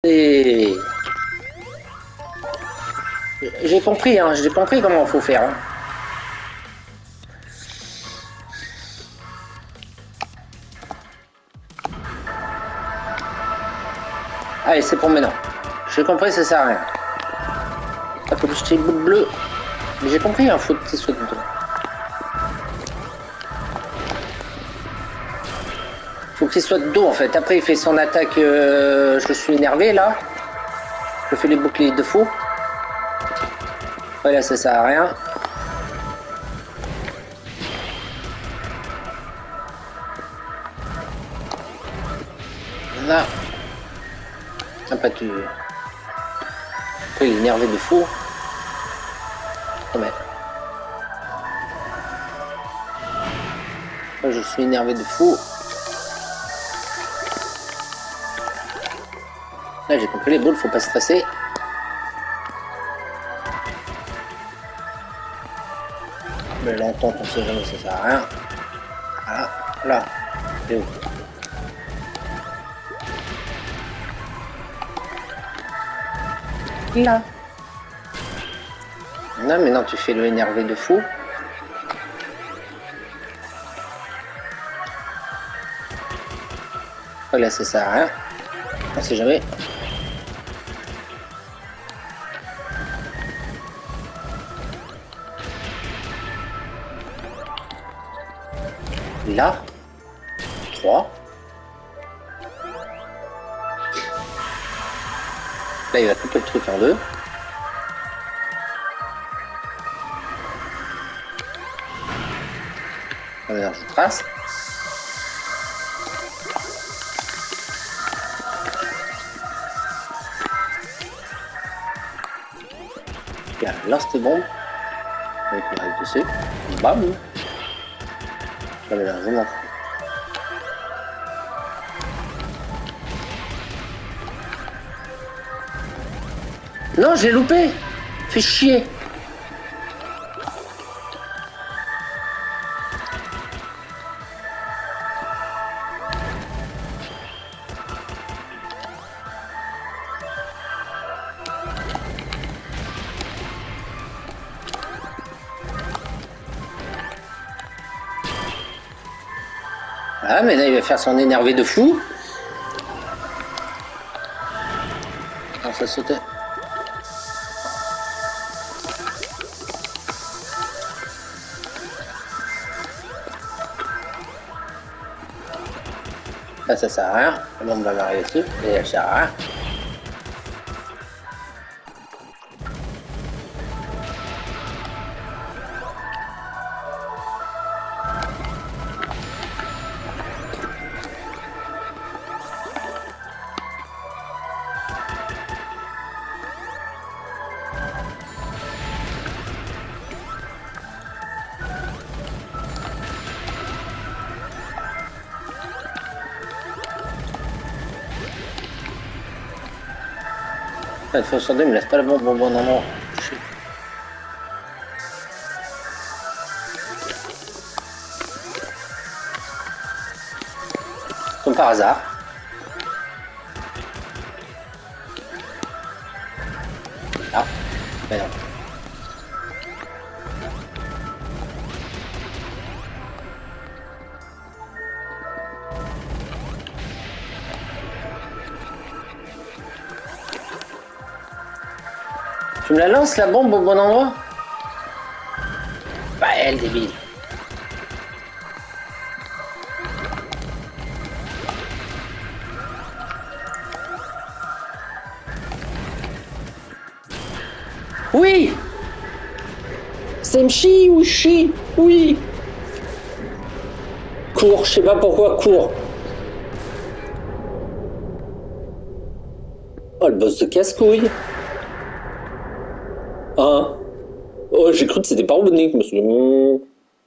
Et... J'ai compris, hein, j'ai compris comment il faut faire. Hein. Allez, c'est pour maintenant. J'ai compris, ça sert à rien. Pas que je bout bleu. Mais j'ai compris, hein, faut qu'il soit dedans. Faut qu'il soit de dos en fait. Après il fait son attaque, je suis énervé là. Je fais les boucliers de fou. Voilà, ça sert à rien. Là. Après tu... Après il est énervé de fou. Ouais. Moi je suis énervé de fou. Là j'ai compris les boules, faut pas stresser. Mais l'entente on sait jamais, ça sert à rien. Voilà, là. C'est où? Là. Non mais non, tu fais le énervé de fou. Là ça sert à rien. On sait jamais. Là. 3. Là il va couper le truc en deux. Alors je trace. Là, lance tes bombes. Avec le reste dessus. Bam. Là, mais là, je m'en fous. Non, j'ai loupé. Fais chier. Ah, mais là, il va faire son énervé de fou. Alors, ça sautait. Là, ça sert à rien. La bombe va m'arriver dessus. Et elle sert à rien. Il faut sortir, me laisse pas la bombe au bon endroit. Comme par hasard. Ah, ben non. Tu me la lances la bombe au bon endroit? Bah elle débile. Oui. Semchi ou chi? Oui. Cours, je sais pas pourquoi, cours. Oh le boss de casse-couille. Ah. Oh, j'ai cru que c'était pas Robotnik, je me suis dit...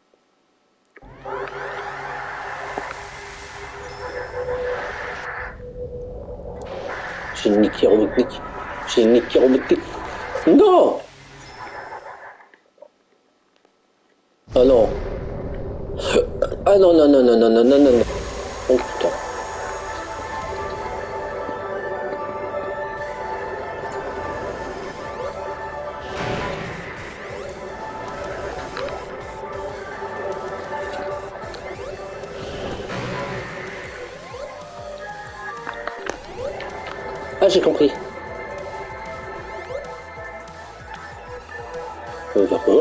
J'ai niqué Robotnik. J'ai niqué Robotnik. Non. Ah non. Ah non, non, non, non, non, non, non, non. Oh putain. Ah, j'ai compris. D'accord.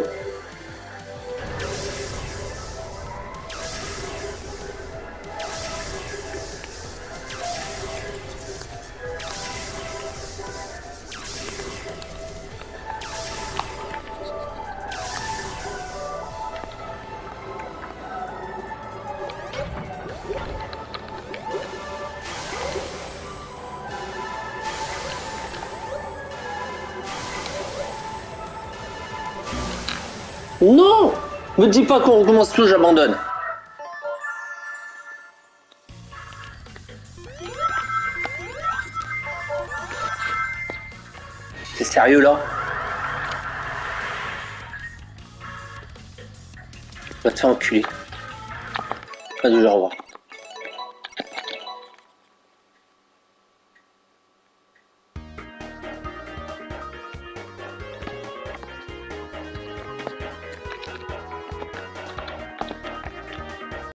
Non! Me dis pas qu'on recommence tout, j'abandonne. T'es sérieux là? Va te faire enculer. Pas de au revoir.